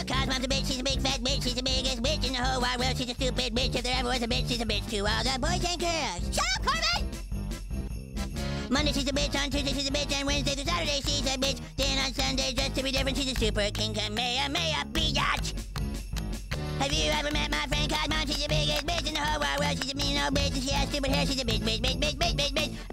Cause mom's a bitch, she's a big fat bitch, she's the biggest bitch in the whole wide world. She's a stupid bitch. If there ever was a bitch, she's a bitch to all the boys and girls. Shut up, Corbin! Monday she's a bitch, on Tuesday she's a bitch, and Wednesday to Saturday she's a bitch. Then on Sunday, just to be different, she's a super king. Maya, biatch! Have you ever met my friend Cosmom? She's the biggest bitch in the whole wide world. She's a mean old bitch and she has stupid hair. She's a bitch.